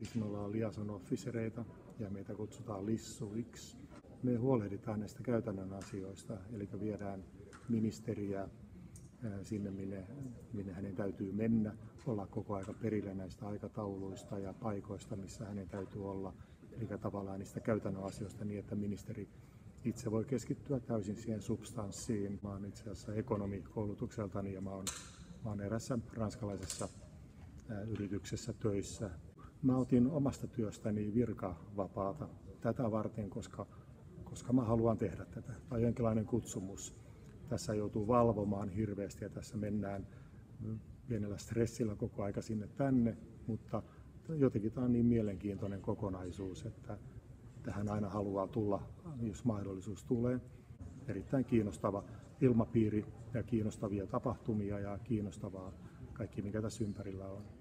Me ollaan liaison officereita ja meitä kutsutaan lissuiksi. Me huolehditaan näistä käytännön asioista, eli viedään ministeriä sinne, minne hänen täytyy mennä, olla koko aika perillä näistä aikatauluista ja paikoista, missä hänen täytyy olla, eli tavallaan niistä käytännön asioista niin, että ministeri itse voi keskittyä täysin siihen substanssiin. Mä oon itse asiassa ekonomi koulutukseltani ja mä oon erässä ranskalaisessa yrityksessä töissä. Mä otin omasta työstäni virkavapaata tätä varten, koska mä haluan tehdä tätä. Tämä on jonkinlainen kutsumus. Tässä joutuu valvomaan hirveästi ja tässä mennään pienellä stressillä koko aika sinne tänne, mutta jotenkin tämä on niin mielenkiintoinen kokonaisuus, että tähän aina haluaa tulla, jos mahdollisuus tulee. Erittäin kiinnostava ilmapiiri ja kiinnostavia tapahtumia ja kiinnostavaa kaikki, mikä tässä ympärillä on.